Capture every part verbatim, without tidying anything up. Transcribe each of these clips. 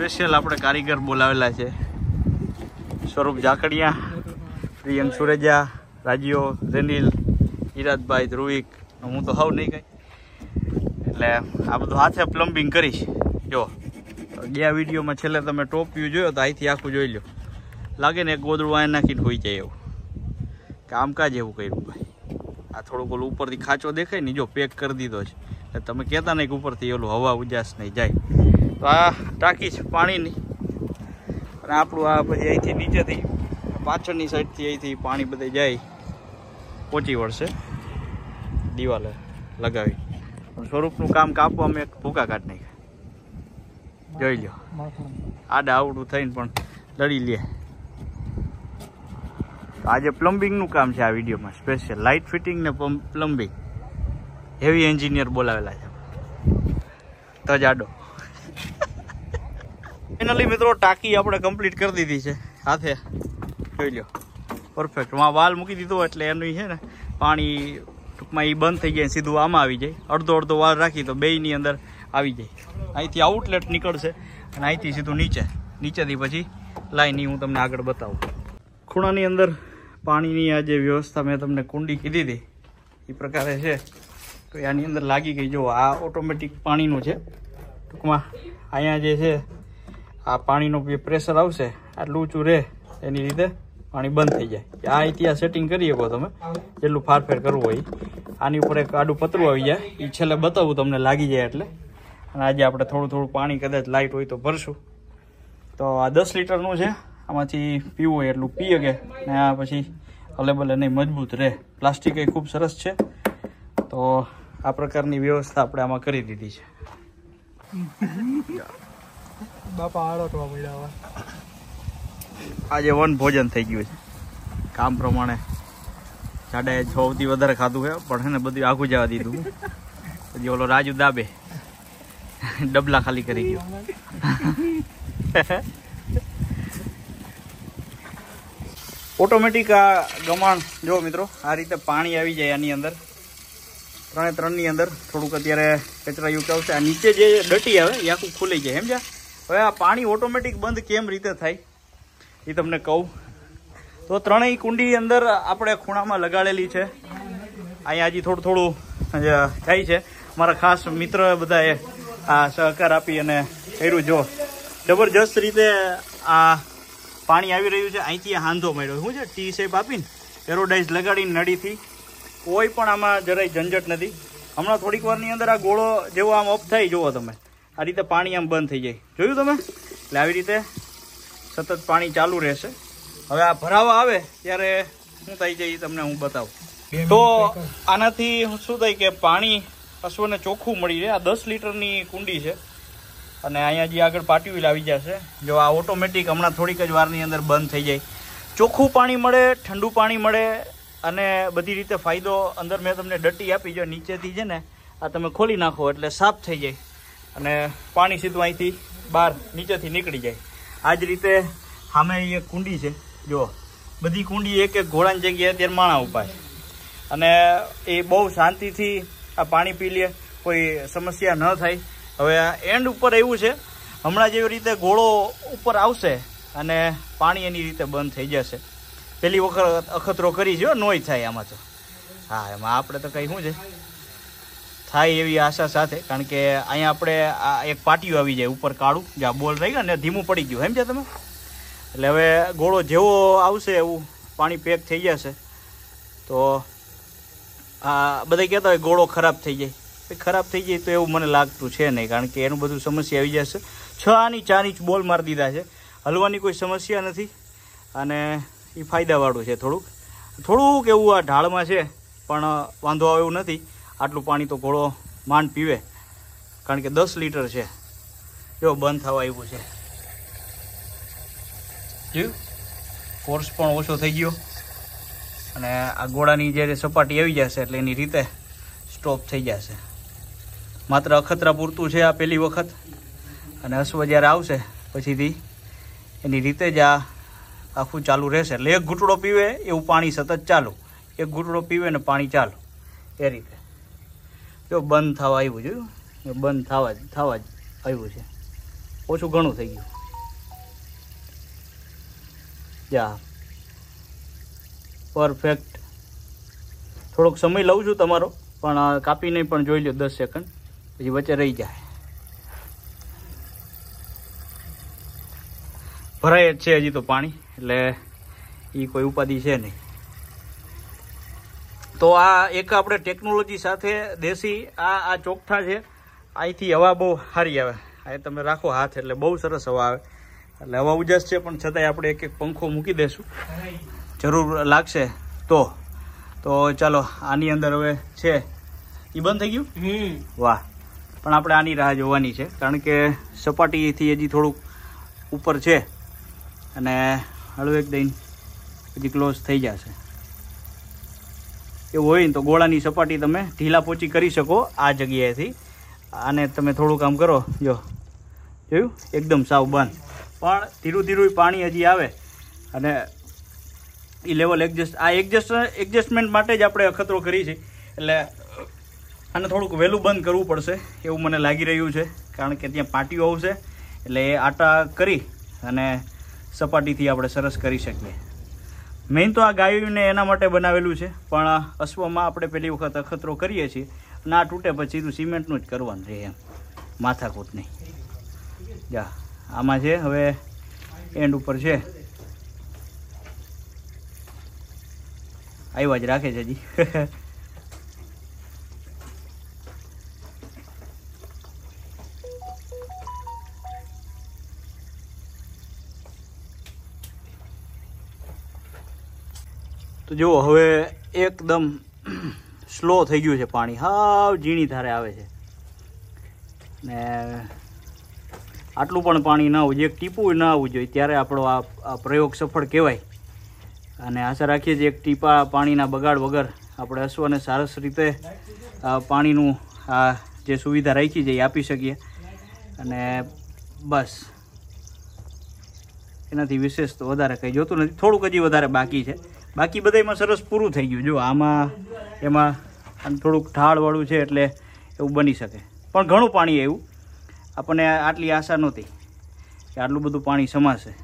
Special આપણે કારીગર બોલાવેલા છે, સ્વરૂપ ઝાકડિયા, પ્રિયંક સુરેજા, રાજીઓ, રેનિલ, ઈરાદભાઈ, ધ્રુવિક, હું તો હાવ નહીં કઈ. એટલે આ બધું હાથે પ્લમ્બિંગ કરીશ. જો ગયા વિડીયોમાં છેલ્લે તમે ટોપ વ્યૂ જોયો તો અહીંથી આખું જોઈ લો, લાગે ને એક ગોદડું આ નાખીને હોઈ જાય એવું. કામકાજ એવું કર્યું ભાઈ. આ થોડુંક ઓલું ઉપરથી ખાંચો દેખાય ને, જો પેક કરી દીધો છે. એટલે તમે કહેતા નહીં કે ઉપરથી ઓલું હવા ઉજાસ નહીં જાય. તો આ ટાંકી છે પાણીની, અને આપણું આ પછી અહીંથી નીચેથી પાછળની સાઈડથી અહીંથી પાણી બધે જાય પહોંચી વળશે દિવાલે લગાવી. સ્વરૂપનું કામ કાપવામાં એક ભૂકા કાઢ નાખ્યા. જોઈ લો, આડા આવડું થઈને પણ લડી લે. આજે પ્લમ્બિંગનું કામ છે આ વિડીયોમાં સ્પેશિયલ, લાઇટ ફિટિંગ ને પ્લમ્બિંગ. હેવી એન્જિનિયર બોલાવેલા છે તજાડો. ફાઇનલી મિત્રો ટાંકી આપણે કમ્પ્લીટ કરી દીધી છે હાથે. જોઈ લો પરફેક્ટ. માં વાલ મૂકી દીધો એટલે એનું છે ને પાણી ટૂંકમાં એ બંધ થઈ જાય, સીધું આમાં આવી જાય. અડધો અડધો વાલ રાખી તો બેયની અંદર આવી જાય. અહીંથી આઉટલેટ નીકળશે અને અહીંથી સીધું નીચે, નીચેથી પછી લાઈન હું તમને આગળ બતાવું. ખૂણાની અંદર પાણીની આ જે વ્યવસ્થા મેં તમને કુંડી કીધી હતી એ પ્રકારે છે. તો આની અંદર લાગી ગઈ. જો આ ઓટોમેટિક પાણીનું છે. ટૂંકમાં અહીંયા જે છે આ પાણીનું જે પ્રેશર આવશે આટલું ઊંચું રહે એની રીતે પાણી બંધ થઈ જાય. આ અહીંથી આ સેટિંગ કરી શકો તમે જેટલું ફારફેર કરવું હોય. આની ઉપર એક આડું પતરું આવી જાય, એ છેલ્લે બતાવું તમને લાગી જાય એટલે. અને આજે આપણે થોડું થોડું પાણી કદાચ લાઇટ હોય તો ભરશું. તો આ દસ લીટરનું છે, આમાંથી પીવું હોય એટલું પી શકે ને આ પછી અલેબલ નહીં મજબૂત રહે. પ્લાસ્ટિક એ ખૂબ સરસ છે. તો આ પ્રકારની વ્યવસ્થા આપણે આમાં કરી દીધી છે. બાપા આળોટવા મળ્યા. આજે વન ભોજન થઈ ગયું છે કામ પ્રમાણે. સાડા સૌથી વધારે ખાધું છે પણ છે ને બધું આખું જવા દીધું. પછી ઓલો રાજુ દાબે ડબલા ખાલી કરી ગયો. ઓટોમેટિક આ ગમાણ જો મિત્રો આ રીતે પાણી આવી જાય આની અંદર. ત્રણે ત્રણની અંદર થોડુંક અત્યારે કચરા યુક્ત આવશે. આ નીચે જે ડટી આવે એ આખું ખુલી જાય સમજ્યા. હવે આ પાણી ઓટોમેટિક બંધ કેમ રીતે થાય એ તમને કહું. તો ત્રણેય કુંડી અંદર આપણે ખૂણામાં લગાડેલી છે. અહીંયા હજી થોડું થોડું થાય છે. મારા ખાસ મિત્ર બધાએ આ સહકાર આપી અને કર્યું. જો જબરજસ્ત રીતે આ પાણી આવી રહ્યું છે. અહીંથી હાંધો મળ્યો શું છે, ટી શેપ આપીને એરોડાઇઝ લગાડીને નળીથી. કોઈ પણ આમાં જરાય ઝંઝટ નથી. હમણાં થોડીક વારની અંદર આ ગોળો જેવો આમ અપ થાય જુઓ તમે, આ રીતે પાણી આમ બંધ થઈ જાય. જોયું તમે? એટલે આવી રીતે સતત પાણી ચાલુ રહેશે. હવે આ ભરાવા આવે ત્યારે શું થાય છે એ તમને હું બતાવું. તો આનાથી શું થાય કે પાણી પશુઓને ચોખ્ખું મળી રહે. આ દસ લીટરની કુંડી છે અને અહીંયા જે આગળ પાટીવીલ આવી જશે. જો આ ઓટોમેટિક હમણાં થોડીક જ વારની અંદર બંધ થઈ જાય. ચોખ્ખું પાણી મળે, ઠંડુ પાણી મળે અને બધી રીતે ફાયદો. અંદર મેં તમને ડટી આપી. જો નીચેથી છે ને આ તમે ખોલી નાખો એટલે સાફ થઈ જાય અને પાણી સીધું અહીંથી બહાર નીચેથી નીકળી જાય. આ જ રીતે સામે એક કુંડી છે. જો બધી કુંડી એક એક ઘોડાની જગ્યાએ અત્યારે માણા ઉપાય અને એ બહુ શાંતિથી આ પાણી પી લે, કોઈ સમસ્યા ન થાય. હવે આ એન્ડ ઉપર એવું છે, હમણાં જેવી રીતે ઘોડો ઉપર આવશે અને પાણી એની રીતે બંધ થઈ જશે. પહેલી વખત અખતરો કરી છે, નોય થાય આમાં તો. હા, એમાં આપણે તો કંઈ શું છે થાય એવી આશા સાથે. કારણ કે અહીંયા આપણે આ એક પાટિયું આવી જાય ઉપર કાળું, જ્યાં બોલ રહી ગયા ને ધીમું પડી ગયું સમજ્યા તમે. એટલે હવે ગોળો જેવો આવશે એવું પાણી પેક થઈ જશે. તો આ બધા કહેતા હોય ગોળો ખરાબ થઈ જાય. ખરાબ થઈ જાય તો એવું મને લાગતું છે નહીં, કારણ કે એનું બધું સમસ્યા આવી જશે. છ આની ચાર ઇંચ બોલ મારી દીધા છે. હલવાની કોઈ સમસ્યા નથી અને એ ફાયદાવાળું છે. થોડુંક થોડુંક એવું આ ઢાળમાં છે પણ વાંધો આવે એવું નથી. આટલું પાણી તો ઘોડો માંડ પીવે, કારણ કે દસ લીટર છે. જો બંધ થવા આવ્યું છે. જોયું? ફોર્સ પણ ઓછો થઈ ગયો અને આ ગોળાની જ્યારે સપાટી આવી જશે એટલે એની રીતે સ્ટોપ થઈ જશે. માત્ર અખતરા પૂરતું છે આ પહેલી વખત, અને અશ્વ જ્યારે આવશે પછીથી એની રીતે જ આ આખું ચાલુ રહેશે. એટલે એક ઘૂંટડો પીવે એવું પાણી સતત ચાલુ, એક ઘૂંટડો પીવે ને પાણી ચાલુ એ રીતે. જો બંધ થવા આવ્યું, જોયું? બંધ થવા જ થવા જ આવ્યું છે. ઓછું ઘણું થઈ ગયું. જા પરફેક્ટ. થોડોક સમય લઉં છું તમારો, પણ કાપીને પણ જોઈ લો દસ સેકન્ડ, પછી વચ્ચે રહી જાય. ભરાય જ છે હજી તો પાણી, એટલે એ કોઈ ઉપાધિ છે નહીં. તો આ એક આપણે ટેકનોલોજી સાથે દેશી આ આ ચોકઠા છે. અહીંથી હવા બહુ સારી આવે. આ તમે રાખો હાથ એટલે બહુ સરસ હવા આવે. એટલે હવા ઉજાસ છે, પણ છતાંય આપણે એક એક પંખો મૂકી દઈશું, જરૂર લાગશે તો. તો ચાલો આની અંદર હવે છે એ બંધ થઈ ગયું. વાહ. પણ આપણે આની રાહ જોવાની છે, કારણ કે સપાટીથી હજી થોડુંક ઉપર છે, અને હળવેક દઈને પછી ક્લોઝ થઈ જશે. એવું હોય ને તો ગોળાની સપાટી તમે ઢીલા પોચી કરી શકો આ જગ્યાએથી. આને તમે થોડું કામ કરો, જો જોયું એકદમ સાવ બંધ. પણ ધીરું ધીરું પાણી હજી આવે, અને એ લેવલ એડજસ્ટ આ એડજસ્ટ એડજસ્ટમેન્ટ માટે જ આપણે અખતરો કરી છે. એટલે આને થોડુંક વહેલું બંધ કરવું પડશે એવું મને લાગી રહ્યું છે, કારણ કે ત્યાં પાટીઓ આવશે, એટલે એ આટા કરી અને સપાટીથી આપણે સરસ કરી શકીએ. મેઇન તો આ ગાયોને એના માટે બનાવેલું છે, પણ અશ્વમાં આપણે પહેલી વખત અખતરો કરીએ છીએ, અને આ તૂટે પછી સીધું સિમેન્ટનું જ કરવાનું રહે, એમ માથાકૂટ નહીં. જા આમાં છે હવે એન્ડ ઉપર છે, આવ્યા જ રાખે છે હજી. તો જુઓ હવે એકદમ સ્લો થઈ ગયું છે પાણી, હાવ ઝીણી ધારે આવે છે. ને આટલું પણ પાણી ના આવવું જોઈએ, એક ટીપું ના આવવું જોઈએ, ત્યારે આપણો આ પ્રયોગ સફળ કહેવાય. અને આશા રાખીએ છીએ એક ટીપા પાણીના બગાડ વગર આપણે અશ્વને સરસ રીતે પાણીનું આ જે સુવિધા રાખી છે એ આપી શકીએ. અને બસ એનાથી વિશેષ તો વધારે કંઈ જોતું નથી. થોડુંક હજી વધારે બાકી છે, બાકી બધામાં સરસ પૂરું થઈ ગયું. જો આમાં એમાં થોડુંક ઢાળવાળું છે, એટલે એવું બની શકે. પણ ઘણું પાણી એવું આપણને આટલી આશા નહોતી કે આટલું બધું પાણી સમાશે.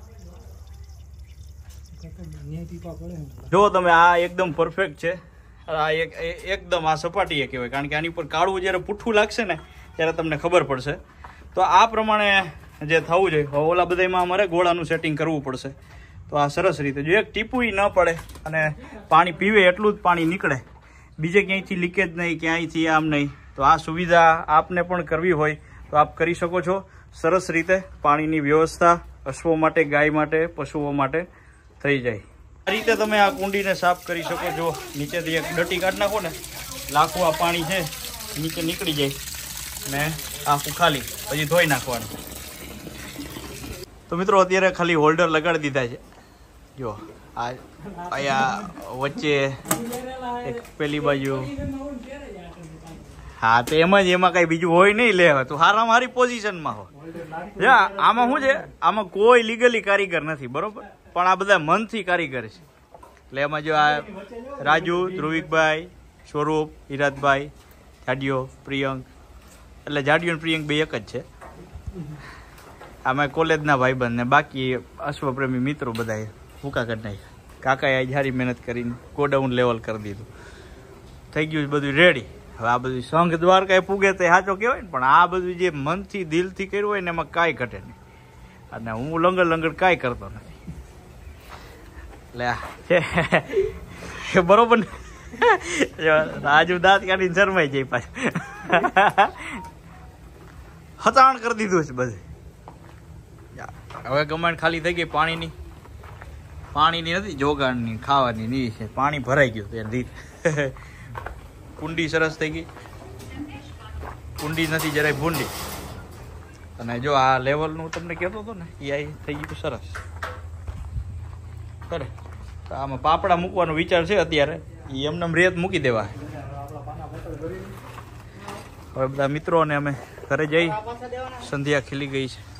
જો તમે આ એકદમ પરફેક્ટ છે. આ એક એકદમ આ સપાટી એ કહેવાય, કારણ કે આની ઉપર કાળું જ્યારે પૂઠું લાગશે ને ત્યારે તમને ખબર પડશે. તો આ પ્રમાણે જે થવું જોઈએ. ઓલા બધામાં અમારે ગોળાનું સેટિંગ કરવું પડશે. તો આ સરસ રીતે જો એક ટીપું ન પડે અને પાણી પીવે એટલું જ પાણી નીકળે, બીજે ક્યાંયથી લીકેજ નહીં, ક્યાંયથી આમ નહીં. તો આ સુવિધા આપને પણ કરવી હોય તો આપ કરી શકો છો. સરસ રીતે પાણીની વ્યવસ્થા અશ્વો માટે, ગાય માટે, પશુઓ માટે થઈ જાય. આ રીતે તમે આ કુંડીને સાફ કરી શકો છો. નીચેથી એક ડટી કાઢી નાખો ને, લાખું આ પાણી છે નીચે નીકળી જાય, ને આખું ખાલી પછી ધોઈ નાખવાનું. તો મિત્રો અત્યારે ખાલી હોલ્ડર લગાડી દીધા છે. જો આ અહીંયા વચ્ચે એક પેલી બાજુ, હા તો એમ જ, એમાં કઈ બીજું હોય નહીં. લે તો હારામાં હારી પોઝિશનમાં હો. જા આમાં શું છે, આમાં કોઈ લીગલી કારીગર નથી, બરોબર, પણ આ બધા મનથી કારીગર છે. એટલે એમાં જો આ રાજુ, ધ્રુવિકભાઈ, સ્વરૂપ, હિરાતભાઈ, જાડિયો, પ્રિયંક, એટલે જાડિયો ને પ્રિયંક બે એક જ છે. આમાં કોલેજના ભાઈબંધ ને બાકી અશ્વપ્રેમી મિત્રો બધા ભૂકા કરી નાખ્યા. કાકાએ સારી મહેનત કરીને ગોડાઉન લેવલ કરી દીધું, થઈ ગયું બધું રેડી. હવે આ બધું સંઘ દ્વારકા પૂગે તો સાચો કહેવાય ને, પણ આ બધું જે મનથી દિલથી કર્યું હોય ને એમાં કાંઈ ઘટે નહીં. અને હું લંગડ લંગડ કાંઈ કરતો નથી. એટલે બરોબર ને, રાજુ દાંત કાઢીને શરમાઈ જાય પાછું. હતાણ કરી દીધું છે બધે. હવે ગમાણ ખાલી થઈ ગઈ પાણીની. પાણીની નથી, જોગાણની, ખાવાની ની છે. પાણી ભરાઈ ગયું તેની રીત. કુંડી સરસ થઈ ગઈ, કુંડી નથી જરાય ભૂંડી. અને જો આ લેવલનું તમને કહેતો હતો ને, એ થઈ ગયું સરસ. કરે તો આમાં પાપડા મૂકવાનો વિચાર છે અત્યારે, એ એમને રેત મૂકી દેવા. હવે બધા મિત્રો ને અમે ઘરે જઈ, સંધ્યા ખીલી ગઈ છે.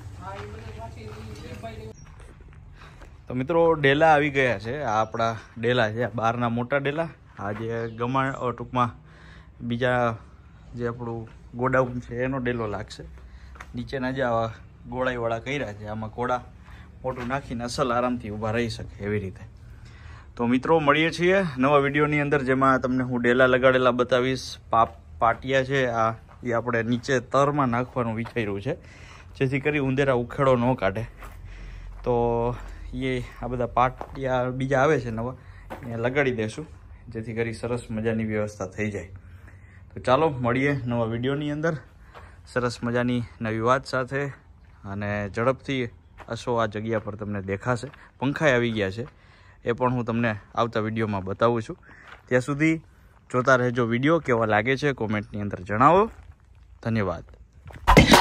તો મિત્રો ડેલા આવી ગયા છે. આ આપણા ડેલા છે, બહારના મોટા ડેલા. આ જે ગમાણ ટૂંકમાં બીજા જે આપણું ગોડાઉન છે એનો ડેલો લાગશે. નીચેના જે આવા ગોળાઈવાળા કર્યા છે, આમાં કોડા મોટું નાખીને અસલ આરામથી ઊભા રહી શકે એવી રીતે. તો મિત્રો મળીએ છીએ નવા વિડીયોની અંદર, જેમાં તમને હું ડેલા લગાડેલા બતાવીશ. પાપ પાટિયા છે આ એ આપણે નીચે તરમાં નાખવાનું વિચાર્યું છે, જેથી કરી ઉંદેરા ઉખેડો ન કાઢે. તો એ આ બધા પાટિયા બીજા આવે છે નવા, એ લગાડી દેશું, જેથી કરી સરસ મજાની વ્યવસ્થા થઈ જાય. તો ચાલો મળીએ નવા વિડીયોની અંદર સરસ મજાની નવી વાત સાથે. અને ઝડપથી અશો આ જગ્યા પર તમને દેખાશે. પંખાઈ આવી ગયા છે, એ પણ હું તમને આવતા વિડીયોમાં બતાવું છું. ત્યાં સુધી જોતા રહેજો વિડીયો. કેવા લાગે છે કોમેન્ટની અંદર જણાવો. ધન્યવાદ.